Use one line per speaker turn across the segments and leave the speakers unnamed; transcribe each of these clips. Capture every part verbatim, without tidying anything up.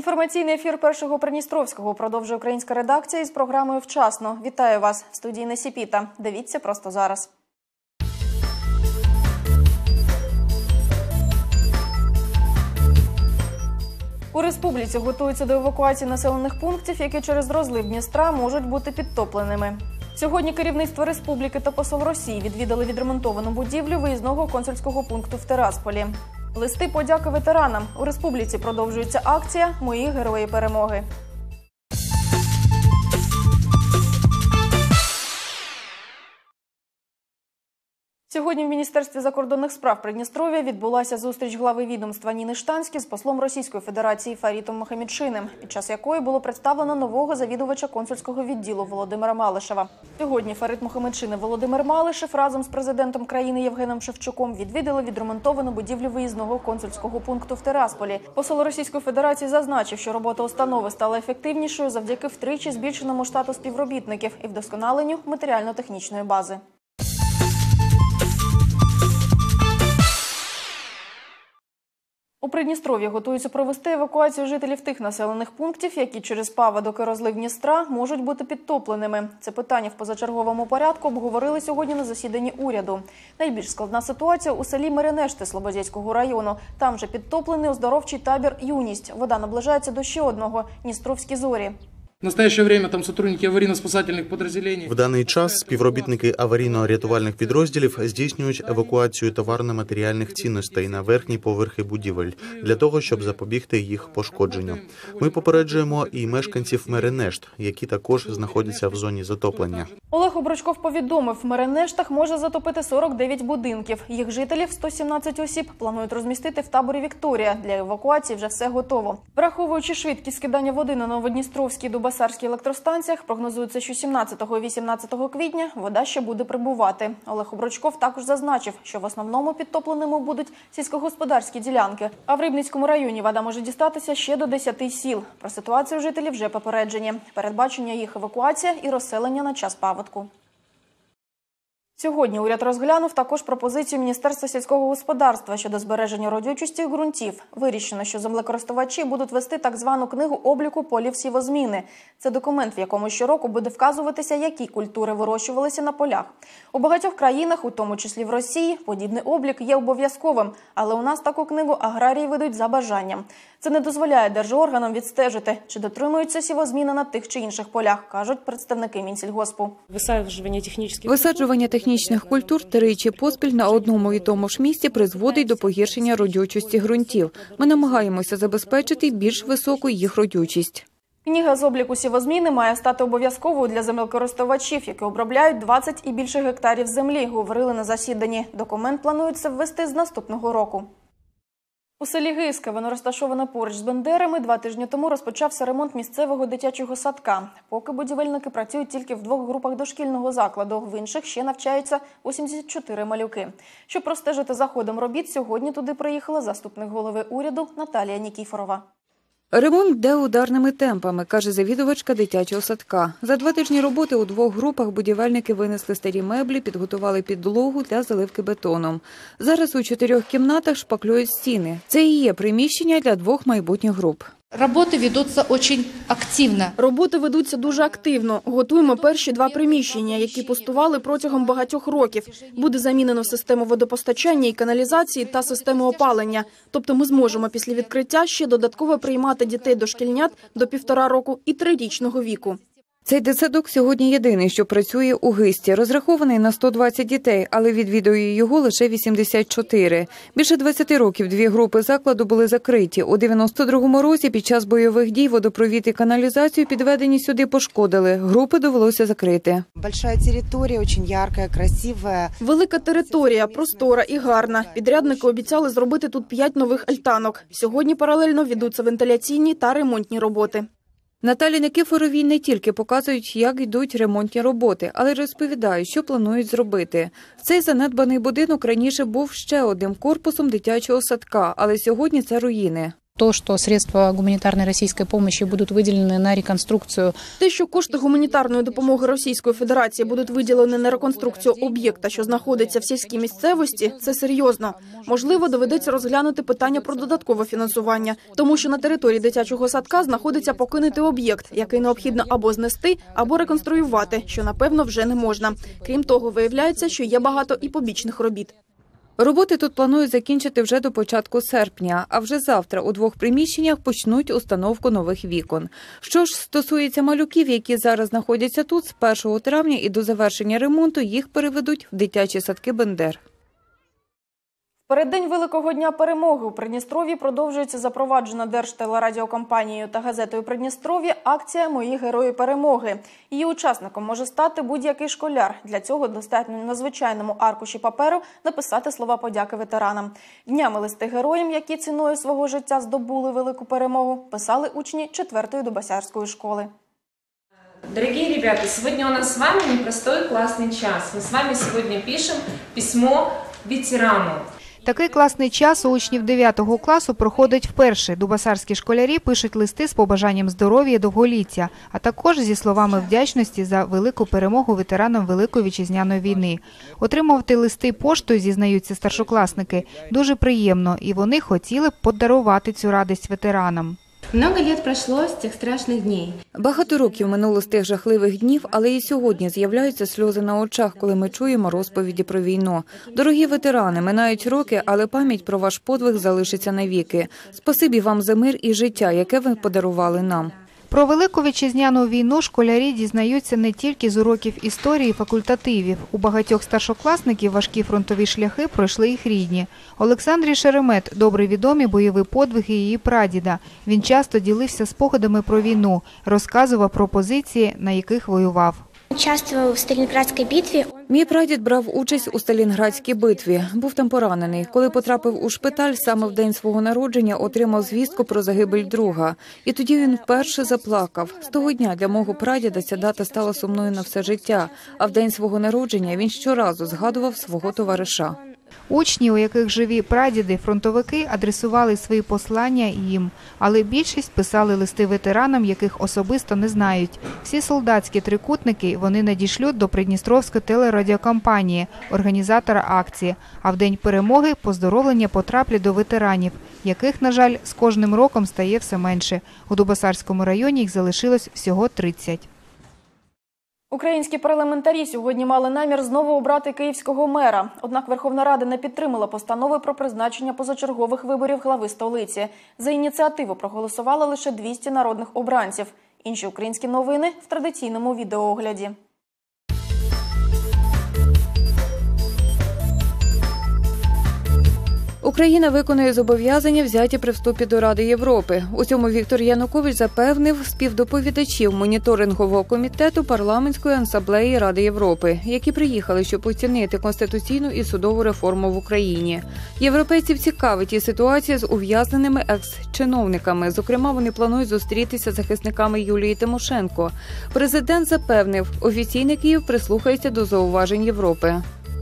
Інформаційний ефір Першого Придністровського продовжує українська редакція із програмою «Вчасно». Вітаю вас в студії Несіпіта. Дивіться просто зараз. У республіці готуються до евакуації населених пунктів, які через розлив Дністра можуть бути підтопленими. Сьогодні керівництво республіки та посол Росії відвідали відремонтовану будівлю виїзного консульського пункту в Тирасполі. Листи подяки ветеранам. У республіці продовжується акція «Мої герої перемоги». Сьогодні в Міністерстві закордонних справ Придністров'я відбулася зустріч глави відомства Ніни Штанські з послом Російської Федерації Фарітом Мохамедшиним, під час якої було представлено нового завідувача консульського відділу Володимира Малишева. Сьогодні Фарит Мохамедшин і Володимир Малишев разом з президентом країни Євгеном Шевчуком відвідали відремонтовану будівлю виїзного консульського пункту в Тирасполі. Посол Російської Федерації зазначив, що робота установи стала ефективнішою завдяки втричі збільшеному штату співробітників і вдосконаленню матеріально-технічної бази. У Придністров'ї готуються провести евакуацію жителів тих населених пунктів, які через паводок і розлив Дністра можуть бути підтопленими. Це питання в позачерговому порядку обговорили сьогодні на засіданні уряду. Найбільш складна ситуація у селі Меренешти Слободєцького району. Там же підтоплений оздоровчий табір «Юність». Вода наближається до ще одного – Дністровські зорі.
В настоящее время там сотрудники аварийно-спасательных подразделений.
В даний час співробітники аварійно-рятувальних підрозділів здійснюють евакуацію товарно-матеріальних цінностей на верхні поверхи будівель, для того, щоб запобігти їх пошкодженню. Ми попереджуємо і мешканців Меренешт, які також знаходяться в зоні затоплення.
Олег Обручков повідомив, в Меренештах може затопити сорок дев'ять будинків. Їх жителів, сто сімнадцять осіб, планують розмістити в таборі «Вікторія». Для евакуації вже все готово. Враховуючи швидкість скидання води на Новодністровській до Басарській електростанціях, прогнозується, що сімнадцятого і вісімнадцятого квітня вода ще буде прибувати. Олег Обручков також зазначив, що в основному підтопленими будуть сільськогосподарські ділянки. А в Рибницькому районі вода може дістатися ще до десяти сіл. Про ситуацію жителів вже попереджені. Передбачення їх евакуація і розселення на час паводку. Сьогодні уряд розглянув також пропозицію Міністерства сільського господарства щодо збереження родючості ґрунтів. Вирішено, що землекористувачі будуть вести так звану книгу обліку полів сівозміни. Це документ, в якому щороку буде вказуватися, які культури вирощувалися на полях. У багатьох країнах, у тому числі в Росії, подібний облік є обов'язковим, але у нас таку книгу аграрії ведуть за бажанням. Це не дозволяє держорганам відстежити, чи дотримуються сівозміни на тих чи інших полях, кажуть представники Мінсільгоспу.
Висаджування технічних культур тричі поспіль на одному і тому ж місці призводить до погіршення родючості ґрунтів. Ми намагаємося забезпечити більш високу їх родючість.
Книга з обліку сівозміни має стати обов'язковою для землекористувачів, які обробляють двадцять і більше гектарів землі, говорили на засіданні. Документ планується ввести з наступного року. У селі Гиська, воно розташоване поруч з Бендерами, два тижні тому розпочався ремонт місцевого дитячого садка. Поки будівельники працюють тільки в двох групах дошкільного закладу, в інших ще навчаються вісімдесят чотири малюки. Щоб простежити за ходом робіт, сьогодні туди приїхала заступник голови уряду Наталія Нікіфорова.
Ремонт йде ударними темпами, каже завідувачка дитячого садка. За два тижні роботи у двох групах будівельники винесли старі меблі, підготували підлогу для заливки бетоном. Зараз у чотирьох кімнатах шпаклюють стіни. Це і є приміщення для двох майбутніх груп.
Роботи ведуться дуже активно.
Роботи ведуться дуже активно. Готуємо перші два приміщення, які пустували протягом багатьох років. Буде замінено систему водопостачання і каналізації та систему опалення. Тобто ми зможемо після відкриття ще додатково приймати дітей-дошкільнят до півтора року і трирічного віку.
Цей дитсадок сьогодні єдиний, що працює у Гисті. Розрахований на сто двадцять дітей, але відвідує його лише вісімдесят чотири. Більше двадцяти років дві групи закладу були закриті. У дев'яносто другому році під час бойових дій водопровід і каналізацію підведені сюди пошкодили. Групи довелося закрити.
Велика територія, дуже ярка, красива.
Велика територія, простора і гарна. Підрядники обіцяли зробити тут п'ять нових альтанок. Сьогодні паралельно ведуться вентиляційні та ремонтні роботи.
Наталі Никифоровій не тільки показують, як йдуть ремонтні роботи, але й розповідають, що планують зробити. Цей занедбаний будинок раніше був ще одним корпусом дитячого садка, але сьогодні це руїни.
То, что средства гуманитарной российской помощи будут выделены на реконструкцию.
Те, що кошти гуманітарної допомоги Російської Федерації будуть виділені на реконструкцію об'єкта, що знаходиться в сільській місцевості, це серйозно. Можливо, доведеться розглянути питання про додаткове фінансування, тому що на території дитячого садка знаходиться покинутий об'єкт, який необхідно або знести, або реконструювати, що, напевно, вже не можна. Крім того, виявляється, що є багато і побічних робіт.
Роботи тут планують закінчити вже до початку серпня, а вже завтра у двох приміщеннях почнуть установку нових вікон. Що ж стосується малюків, які зараз знаходяться тут, з першого травня і до завершення ремонту їх переведуть в дитячі садки «Бендер».
Переддень Великого дня перемоги у Придністров'ї продовжується запроваджена Держтелерадіокомпанією та газетою «Придністров'я» акція «Мої герої перемоги». Її учасником може стати будь-який школяр. Для цього достатньо на звичайному аркуші паперу написати слова подяки ветеранам. Днями листи героям, які ціною свого життя здобули велику перемогу, писали учні четвертої Дубасярської школи.
Дорогие ребята, сегодня у нас с вами непростой классный час. Мы с вами сегодня пишем письмо ветерану.
Такий класний час у учнів дев'ятого класу проходить вперше. Дубасарські школярі пишуть листи з побажанням здоров'я і довголіття, а також зі словами вдячності за велику перемогу ветеранам Великої Вітчизняної війни. Отримувати листи поштою, зізнаються старшокласники, дуже приємно, і вони хотіли б подарувати цю радість ветеранам.
Много лет пройшло з тих страшних днів.
Багато років минуло з тих жахливих днів, але і сьогодні з'являються сльози на очах, коли ми чуємо розповіді про війну. Дорогі ветерани, минають роки, але пам'ять про ваш подвиг залишиться навіки. Спасибі вам за мир і життя, яке ви подарували нам.
Про Велику Вітчизняну війну школярі дізнаються не тільки з уроків історії і факультативів. У багатьох старшокласників важкі фронтові шляхи пройшли їх рідні. Олександрі Шеремет добре відомі бойові подвиги її прадіда. Він часто ділився спогадами про війну, розказував про позиції, на яких воював.
Участвував у Сталінградській битві.
Мій прадід брав участь у Сталінградській битві. Був там поранений. Коли потрапив у шпиталь, саме в день свого народження отримав звістку про загибель друга. І тоді він вперше заплакав. З того дня для мого прадіда ця дата стала сумною на все життя. А в день свого народження він щоразу згадував свого товариша.
Учні, у яких живі прадіди, фронтовики, адресували свої послання їм, але більшість писали листи ветеранам, яких особисто не знають. Всі солдатські трикутники вони надішлють до Придністровської телерадіокомпанії, організатора акції, а в День перемоги поздоровлення потраплять до ветеранів, яких, на жаль, з кожним роком стає все менше. У Дубасарському районі їх залишилось всього тридцять.
Українські парламентарі сьогодні мали намір знову обрати київського мера. Однак Верховна Рада не підтримала постанови про призначення позачергових виборів глави столиці. За ініціативу проголосувало лише двісті народних обранців. Інші українські новини в традиційному відеоогляді.
Україна виконує зобов'язання, взяті при вступі до Ради Європи. У цьому Віктор Янукович запевнив співдоповідачів моніторингового комітету парламентської асамблеї Ради Європи, які приїхали, щоб оцінити конституційну і судову реформу в Україні. Європейців цікавить і ситуація з ув'язненими екс-чиновниками. Зокрема, вони планують зустрітися з захисниками Юлії Тимошенко. Президент запевнив, офіційний Київ прислухається до зауважень Європи.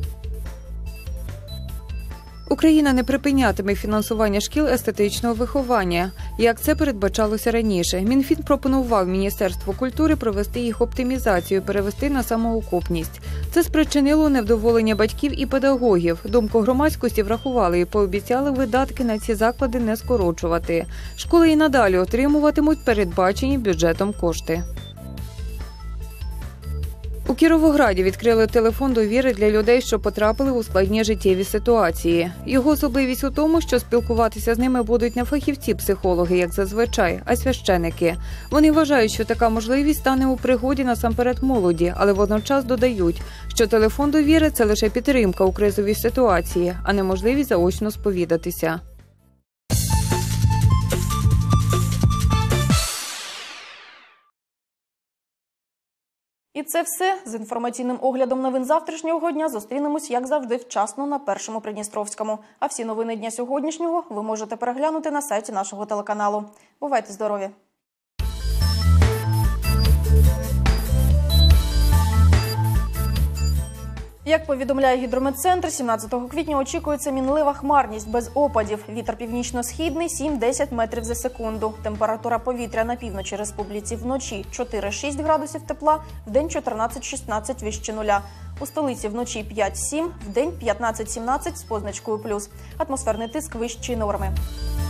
Україна не припинятиме фінансування шкіл естетичного виховання, як це передбачалося раніше. Мінфін пропонував Міністерству культури провести їх оптимізацію, перевести на самоокупність. Це спричинило невдоволення батьків і педагогів. Думку громадськості врахували і пообіцяли видатки на ці заклади не скорочувати. Школи і надалі отримуватимуть передбачені бюджетом кошти. У Кіровограді відкрили телефон довіри для людей, що потрапили у складні життєві ситуації. Його особливість у тому, що спілкуватися з ними будуть не фахівці-психологи, як зазвичай, а священики. Вони вважають, що така можливість стане у пригоді насамперед молоді, але водночас додають, що телефон довіри – це лише підтримка у кризовій ситуації, а не можливість заочно сповідатися.
І це все. З інформаційним оглядом новин завтрашнього дня зустрінемось, як завжди, вчасно на Першому Придністровському. А всі новини дня сьогоднішнього ви можете переглянути на сайті нашого телеканалу. Бувайте здорові! Як повідомляє гідрометцентр, сімнадцятого квітня очікується мінлива хмарність без опадів. Вітер північно-східний сім-десять метрів за секунду. Температура повітря на півночі республіці вночі чотири-шість градусів тепла, вдень чотирнадцять-шістнадцять вище нуля. У столиці вночі п'ять-сім, вдень п'ятнадцять-сімнадцять з позначкою плюс. Атмосферний тиск вищий норми.